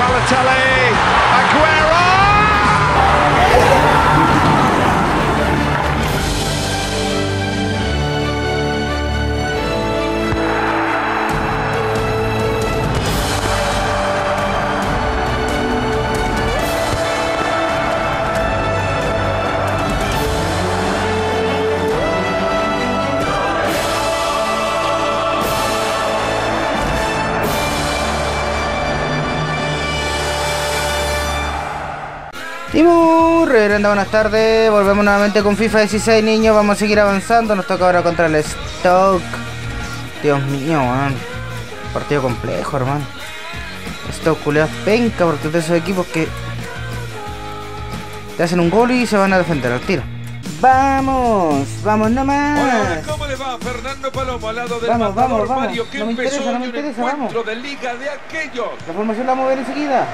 Balotelli, Aguero! Buenas tardes, volvemos nuevamente con FIFA 16, niños. Vamos a seguir avanzando. Nos toca ahora contra el Stoke. Dios mío, man. Partido complejo, hermano. Stoke culeados penca, porque de esos equipos que te hacen un gol y se van a defender al tiro. ¡Vamos! ¡Vamos nomás! Hola, ¿cómo le va? Fernando Palomo al lado del vamos, matador vamos. Mario, que no me empezó interesa, no me un interesa, encuentro vamos. de liga de aquellos. La formación la vamos a ver enseguida.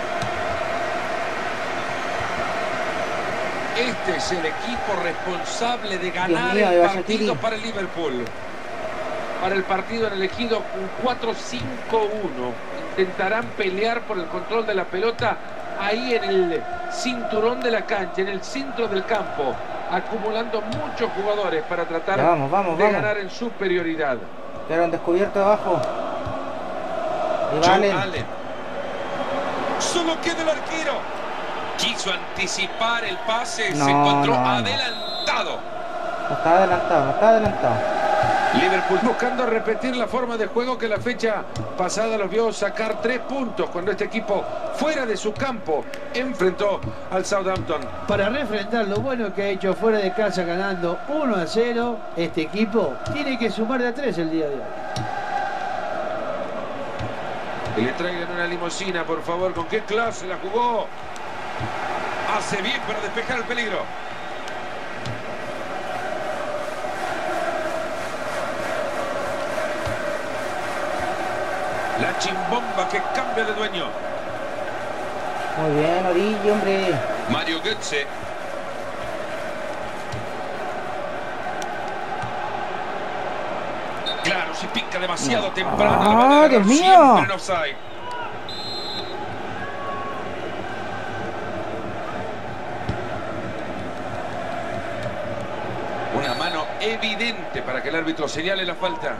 Este es el equipo responsable de ganar mío, el Shaqiri. partido para el Liverpool. Para el partido han elegido un 4-5-1. Intentarán pelear por el control de la pelota ahí en el cinturón de la cancha, en el centro del campo, acumulando muchos jugadores para tratar de ganar en superioridad. Quedaron descubiertos abajo. Y Allen. Solo queda el arquero. Quiso anticipar el pase, se encontró adelantado. No está adelantado. Liverpool buscando repetir la forma de juego que la fecha pasada los vio sacar 3 puntos cuando este equipo fuera de su campo enfrentó al Southampton. Para refrendar lo bueno que ha hecho fuera de casa ganando 1-0, este equipo tiene que sumar de a 3 el día de hoy. Que le traigan una limusina, por favor. ¿Con qué clase la jugó? Hace bien para despejar el peligro. La chimbomba que cambia de dueño. Muy bien, Origi, hombre. Mario Götze. Claro, si pica demasiado temprano. Dios mío. Siempre en offside. Una mano evidente para que el árbitro señale la falta.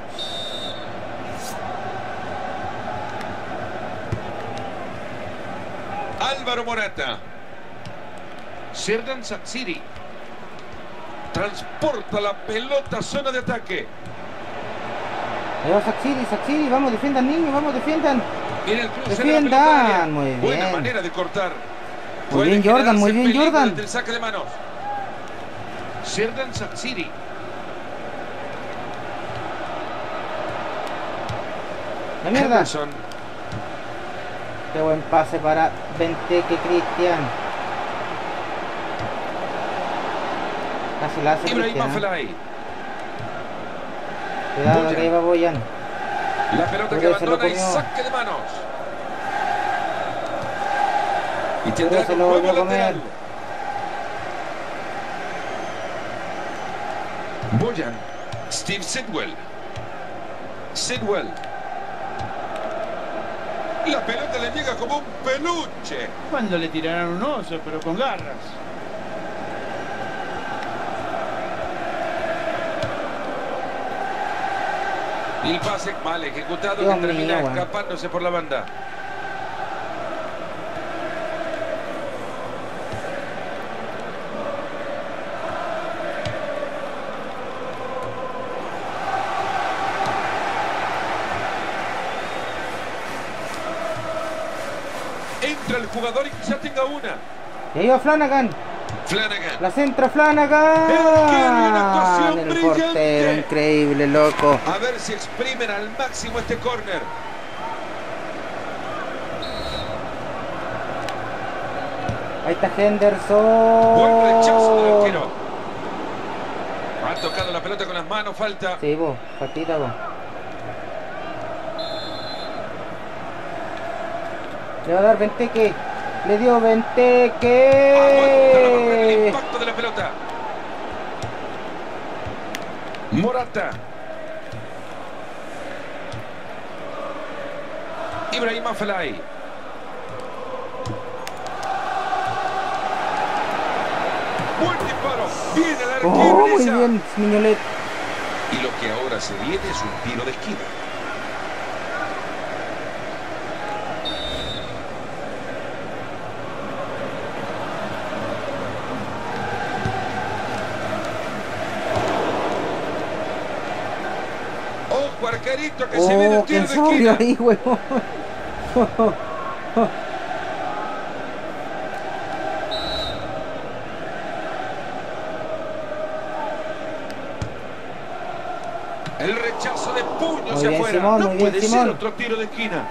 Álvaro Morata. Xherdan Shaqiri. Transporta la pelota a zona de ataque. Ahí va Shaqiri, vamos, defiendan, niños, vamos, defiendan. Viene el cruce Defiendan, de la pelota. muy bien. Buena manera de cortar. Muy bien, Jordan, muy bien, Jordan. Desde el saque de manos. Xherdan Shaqiri. La mierda. Henderson. Qué buen pase para Benteke, Cristian. Casi la hace Ibrahim Cristian. Afellay. Cuidado Boyan. que iba Boyan. La pelota que abandona y saque de manos. Y tendrá se un lo juego volvió a comer. lateral. Boyan. Steve Sidwell. La pelota le llega como un peluche. Cuando le tirarán un oso, pero con garras. Y el pase mal ejecutado Dios que termina mío, escapándose por la banda. Entra el jugador y quizá tenga una. Y ahí va Flanagan. La centra Flanagan. Una actuación El brillante. portero, increíble, loco. A ver si exprimen al máximo este córner. Ahí está Henderson. Buen rechazo del arquero. Ha tocado la pelota con las manos, falta. Sí, vos, faltita vos. Le va a dar Benteke. Le dio Benteke. El impacto de la pelota. Morata. Ibrahim Afellay. Buen disparo. Viene el arquero. Oh, muy bien, Mignolet. Y lo que ahora se viene es un tiro de esquina. Ojo, arquerito, que se viene el tiro de esquina. Ahí, huevón. El rechazo de puño Muy hacia bien, afuera. Simón, No muy bien, puede Simón. ser otro tiro de esquina.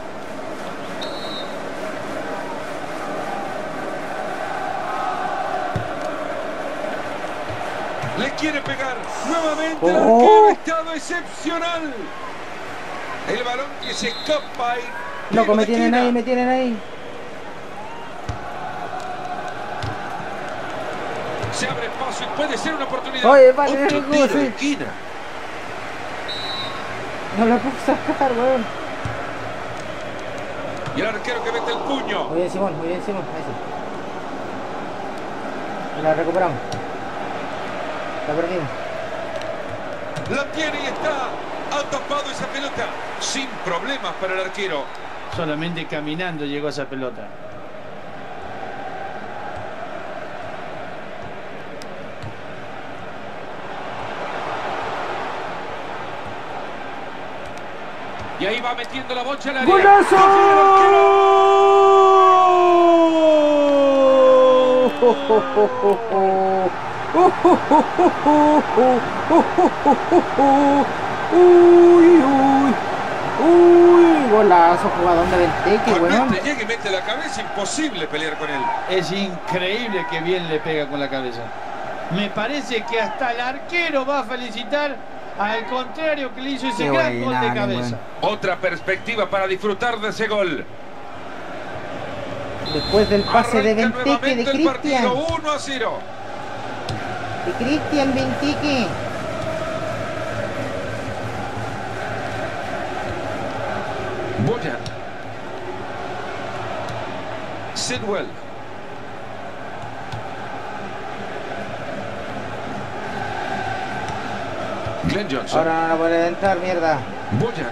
Le quiere pegar. Nuevamente el arquero ha estado excepcional. El balón que se escapa y... Loco, me tienen ahí, me tienen ahí. Se abre espacio y puede ser una oportunidad. Oye, vale, otro ¿cómo tiro de sí? esquina. No la puedo sacar, weón. Y el arquero que mete el puño. Muy bien, Simón, muy bien, Simón. Ahí sí. La recuperamos. La perdimos. La tiene y está tapado esa pelota. Sin problemas para el arquero. Solamente caminando llegó esa pelota. Y ahí va metiendo la bocha al área. ¡Golazo! Uy, uy, uy, golazo, jugador de Benteke, Cuando weón. este llega y mete la cabeza, imposible pelear con él. Es increíble que bien le pega con la cabeza. Me parece que hasta el arquero va a felicitar al contrario que le hizo ese gran gol de cabeza. Otra perspectiva para disfrutar de ese gol. Después del pase de Benteke de Cristian. 1-0. De Cristian Benteke. Boyan. Sidwell. Glenn Johnson. Ahora no la puede entrar, mierda. Boyan.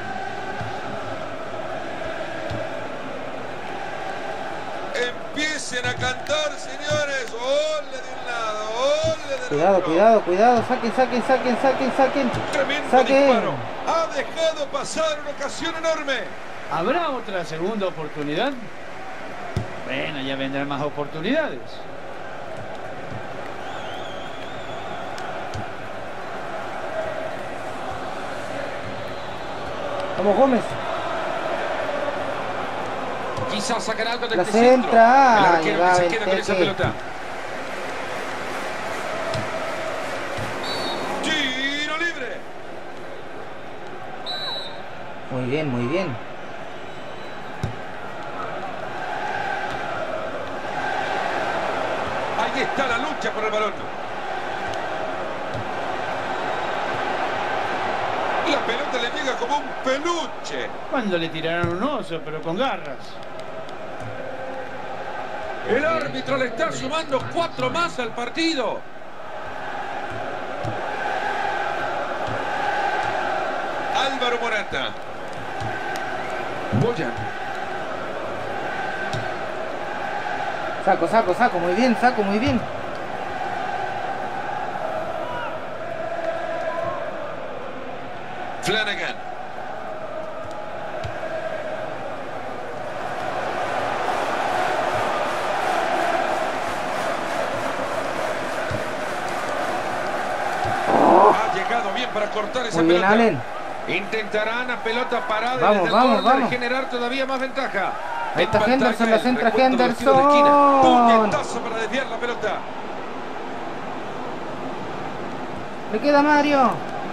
Empiecen a cantar, señores. Ole de un lado, ole del Cuidado, otro. cuidado, cuidado. Saquen, saquen, saquen, saquen, saquen. Tremendo Saquen. disparo. Ha dejado pasar una ocasión enorme. ¿Habrá otra segunda oportunidad? Bueno, ya vendrán más oportunidades. Vamos, Gómez. Quizás sacar algo de La este centro. centra. El arquero Llegaba que se queda con esa Benteke. pelota. Tiro libre. Muy bien, muy bien. Ahí está la lucha por el balón. La pelota le llega como un peluche. Cuando le tiraron un oso, pero con garras. El árbitro le está sumando 4 más al partido. Álvaro Morata. Boyan. Saco, saco, saco. Muy bien, saco, muy bien. Flanagan. Ha llegado bien para cortar esa Muy bien, pelota. Allen. Intentarán a pelota parada Vamos, desde el vamos, córner vamos. generar todavía más ventaja. Ahí está En pantalla, Henderson, la el centra recuento de los tiros de esquina. Henderson. Puñetazo para desviar la pelota. Le queda Mario.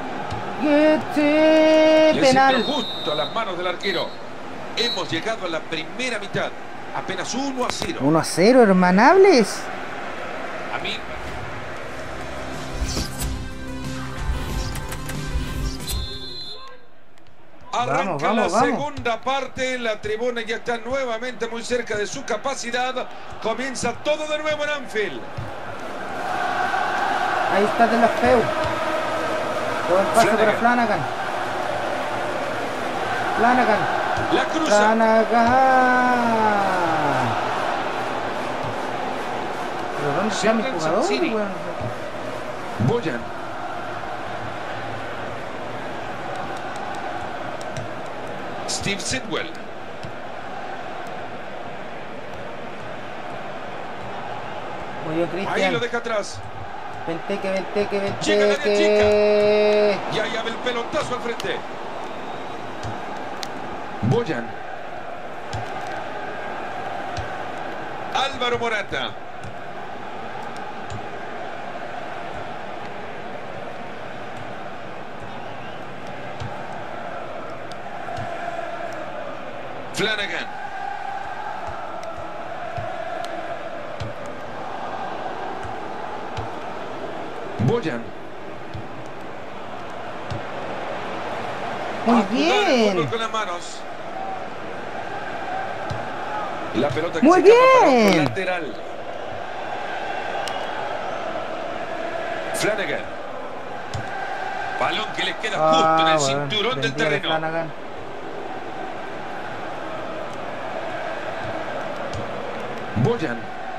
Getse. Le Penal. entró justo a las manos del arquero. Hemos llegado a la primera mitad. Apenas 1-0. 1-0, hermanables. A mí... Arranca Vamos, la vamos. segunda parte. La tribuna ya está nuevamente muy cerca de su capacidad. Comienza todo de nuevo en Anfield. Ahí está de la Feu. Buen pase para Flanagan. Flanagan. La cruza. Flanagan. ¿Pero dónde está mi jugador, weón? Boyan. Steve Sidwell. Muy bien, Ahí Cristian. lo deja atrás. Venteque. Llega la chica. Y ahí abre el pelotazo al frente. Boyan. Álvaro Morata. Flanagan. Boyan. Muy A jugar el bien. fútbol con las manos. La pelota que Muy se escapa para bien. otro lateral. Flanagan. Balón que le queda justo en el cinturón del terreno. Flanagan. Boyan.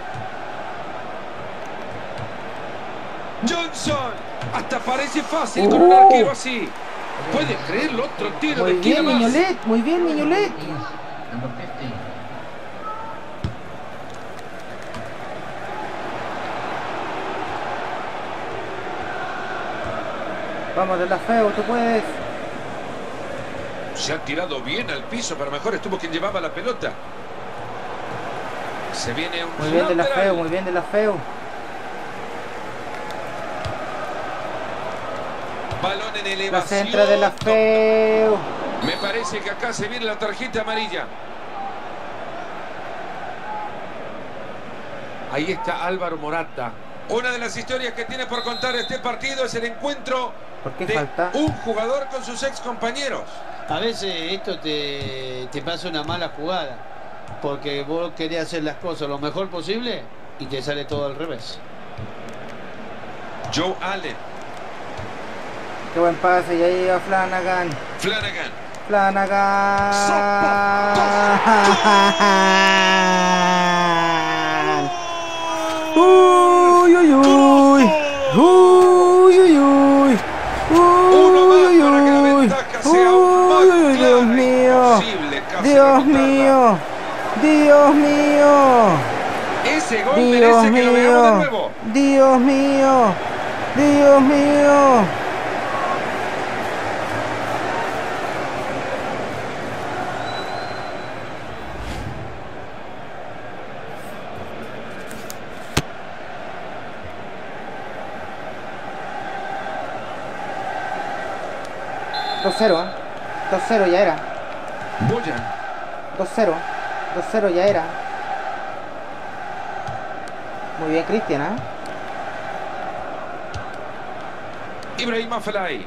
Johnson. Hasta parece fácil con un arquero así. ¿Puede creerlo? Otro tiro Muy de esquina bien, más. Miñolet. Muy bien, Miñolet. Vamos de la Feu, tú puedes. Se ha tirado bien al piso, pero mejor estuvo quien llevaba la pelota. Se viene un Muy bien de la lateral. Feu, muy bien de la Feu. Balón en La elevación. centra de la Feu. Me parece que acá se viene la tarjeta amarilla. Ahí está Álvaro Morata. Una de las historias que tiene por contar este partido es el encuentro ¿Por qué de falta? un jugador con sus ex compañeros. A veces esto te pasa una mala jugada, porque vos querés hacer las cosas lo mejor posible y te sale todo al revés. Joe Allen. Qué buen pase, y ahí llega Flanagan. Flanagan. Flanagan. Uy, uy, uy. Uy, uy, uy. Uno más Uy, para que la uy. ventaja sea aún más Uy, uy, clara. Dios mío. Imposible casi Dios remontarla. mío. Dios mío. Ese gol Dios merece que lo veamos de mío. nuevo. Dios mío. Dios mío. 2-0, ¿eh? 2-0 ya era. Boyan. 2-0. 2-0 ya era. Muy bien, Cristian, ¿eh? Ibrahim Afellay.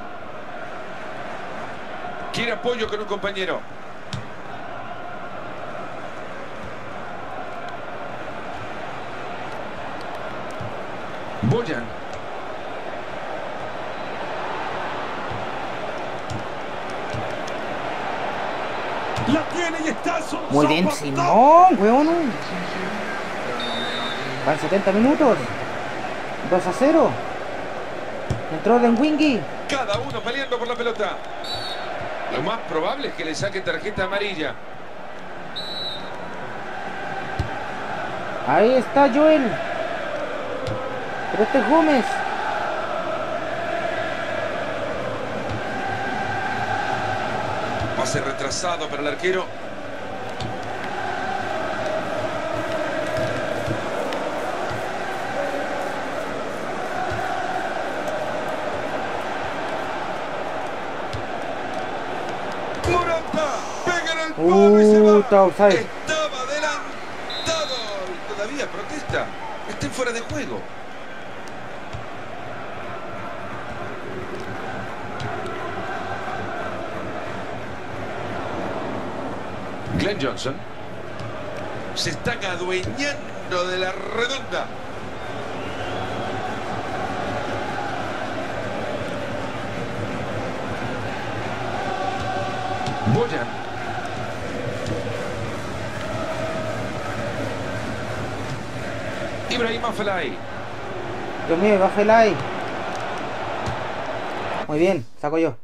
Quiere apoyo con un compañero. Boyan. La tiene y está Muy bien, Simón, weón. Van 70 minutos. 2-0. Entró Den Wingy. Cada uno peleando por la pelota. Lo más probable es que le saque tarjeta amarilla. Ahí está Joel. Pero este es Gómez. Pase retrasado para el arquero. Morata pega en el palo y se va. Está offside. Estaba adelantado y todavía protesta. Está fuera de juego. Glenn Johnson se están adueñando de la redonda. Boyan. Ibrahim Afellay. Dios mío, va Afellay. Muy bien, saco yo.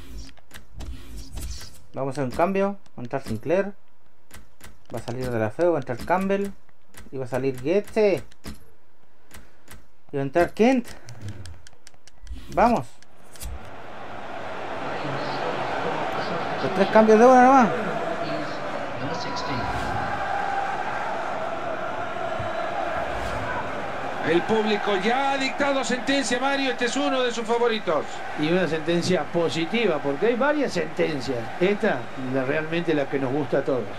Vamos a hacer un cambio. Va a entrar Sinclair. Va a salir de la feo, va a entrar Campbell. Y va a salir Goetze. Y va a entrar Kent. Vamos. Los 3 cambios de una nomás. El público ya ha dictado sentencia, Mario. Este es uno de sus favoritos. Y una sentencia positiva, porque hay varias sentencias. Esta es realmente la que nos gusta a todos.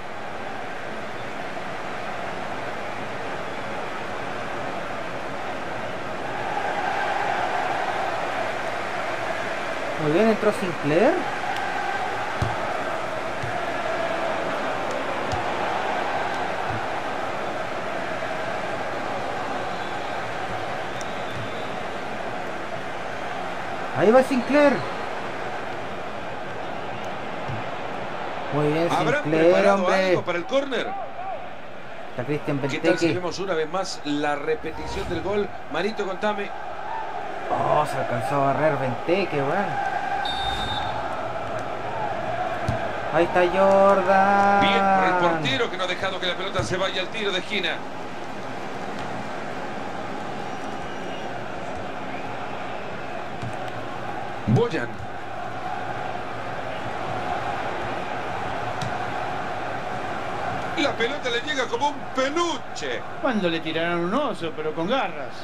Muy bien, entró Sinclair. Ahí va Sinclair. Muy bien, Sinclair, hombre. Algo para el córner. Está Cristian ¿Qué tal si Benteke. vemos una vez más la repetición del gol? Marito, contame. Oh, se alcanzó a barrer Benteke, weón. Ahí está Jordan. Bien por el portero que no ha dejado que la pelota se vaya al tiro de esquina. Boyan. La pelota le llega como un peluche. Cuando le tiraron un oso, pero con garras.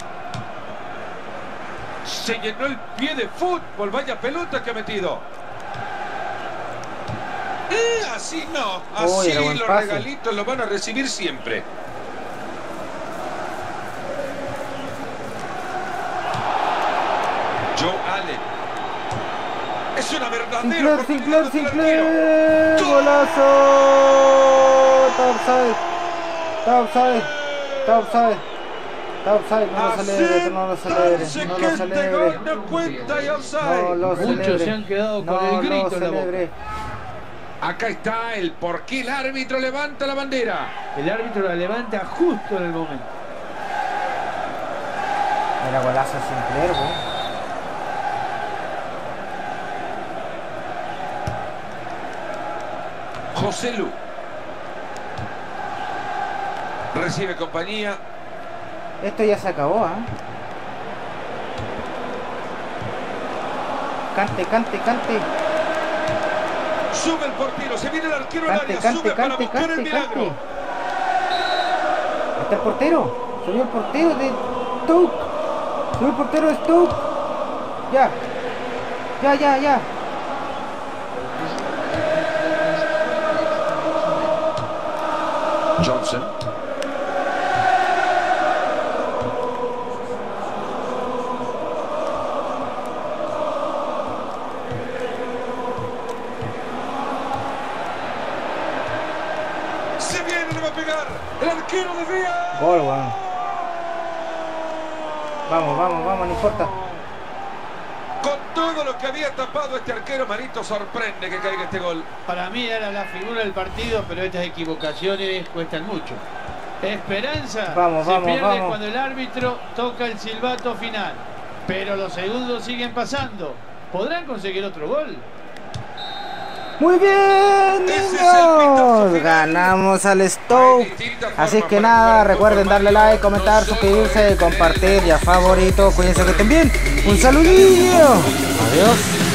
Se llenó el pie de fútbol. Vaya pelota que ha metido. Así no. Así los regalitos los van a recibir siempre. Joe Allen. Es una verdadera Sinclair. Golazo. Está offside. Está offside. Está offside. Está offside. No lo celebre. No lo celebre. No lo celebre. No cuenta y offside. No lo celebre. Muchos se han quedado con el grito en la boca. Acá está el por qué el árbitro levanta la bandera. El árbitro la levanta justo en el momento. Mira, golazo Sinclair, güey. José Lu. Recibe compañía. Esto ya se acabó, ¿eh? Cante. Sube el portero, se viene el arquero al área, sube para buscar el milagro. Está el portero. Subió el portero de Stoke. Subió el portero de Stoke. Ya. Johnson. Se viene, le va a pegar. El arquero desvía. Gol, weón. Vamos, no importa. Con todo lo que había tapado este arquero, Marito, sorprende que caiga este gol. Para mí era la figura del partido, pero estas equivocaciones cuestan mucho. Esperanza se pierde cuando el árbitro toca el silbato final. Pero los segundos siguen pasando. ¿Podrán conseguir otro gol? Muy bien, niños. Ganamos al Stoke. Así que nada, recuerden darle like, comentar, suscribirse, compartir y a favorito. Cuídense que estén bien. Un saludillo. Adiós.